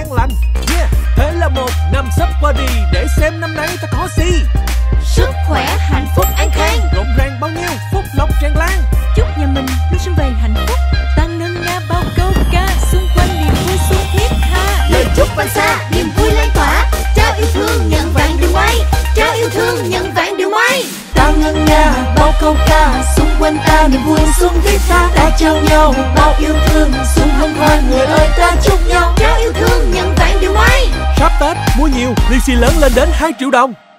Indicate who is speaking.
Speaker 1: an lành. Yeah, thế là một năm sắp qua đi, để xem năm nay ta có gì.
Speaker 2: Sức khỏe, hạnh phúc, an khang,
Speaker 1: rộn ràng bao nhiêu, phúc lộc tràn lan.
Speaker 2: chúc nhà mình luôn sum vầy hạnh phúc, tăng ngân nga bao câu ca, xung quanh niềm vui xuân thiết tha.
Speaker 3: Lời chúc vang xa, niềm vui lan tỏa, trao yêu thương nhận vạn điều may, trao yêu thương nhận vạn điều may.
Speaker 4: Tăng ngân nga bao câu ca, xung quanh ta niềm vui xuân thiết tha. Ta trao nhau bao yêu thương, xuân hân hoan người ơi ta chúc nhau.
Speaker 3: Trao yêu thương nhận vạn điều may.
Speaker 1: Sắp Tết mua nhiều, lì xì lớn lên đến 2 triệu đồng.